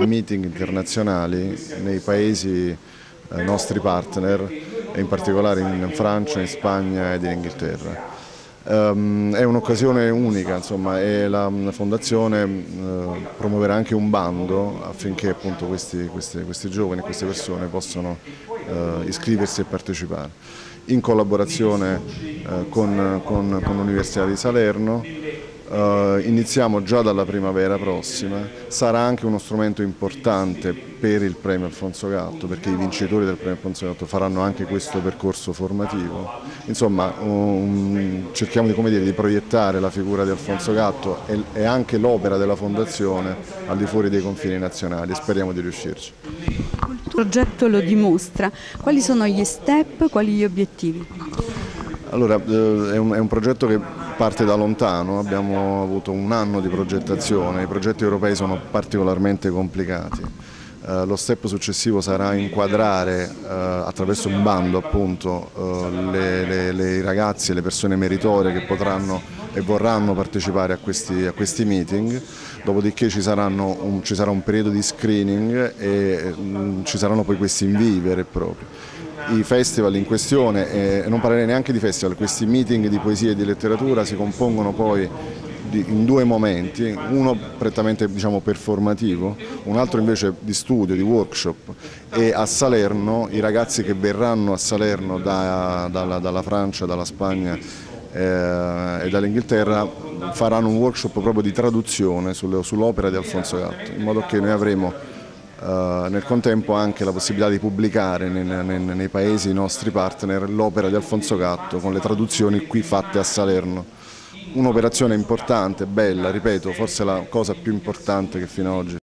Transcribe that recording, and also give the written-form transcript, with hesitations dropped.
meeting internazionali nei paesi nostri partner, e in particolare in Francia, in Spagna ed in Inghilterra. È un'occasione unica, insomma, e la Fondazione promuoverà anche un bando affinché appunto questi giovani, queste persone possano iscriversi e partecipare. In collaborazione con l'Università di Salerno iniziamo già dalla primavera prossima. Sarà anche uno strumento importante per il Premio Alfonso Gatto, perché i vincitori del Premio Alfonso Gatto faranno anche questo percorso formativo. Insomma, cerchiamo di proiettare la figura di Alfonso Gatto e anche l'opera della Fondazione al di fuori dei confini nazionali, e speriamo di riuscirci. Il progetto lo dimostra. Quali sono gli step, quali gli obiettivi? Allora, è un progetto che parte da lontano, abbiamo avuto un anno di progettazione, i progetti europei sono particolarmente complicati. Lo step successivo sarà inquadrare attraverso un bando appunto i ragazzi e le persone meritorie che potranno e vorranno partecipare a questi meeting, dopodiché ci sarà un periodo di screening e ci saranno poi questi invii veri e propri. I festival in questione, non parlerei neanche di festival, questi meeting di poesia e di letteratura si compongono poi in due momenti, uno prettamente performativo, un altro invece di studio, di workshop, e a Salerno i ragazzi che verranno a Salerno dalla Francia, dalla Spagna e dall'Inghilterra faranno un workshop proprio di traduzione sull'opera di Alfonso Gatto, in modo che noi avremo nel contempo anche la possibilità di pubblicare nei paesi nostri partner l'opera di Alfonso Gatto con le traduzioni qui fatte a Salerno. Un'operazione importante, bella, ripeto, forse la cosa più importante che fino ad oggi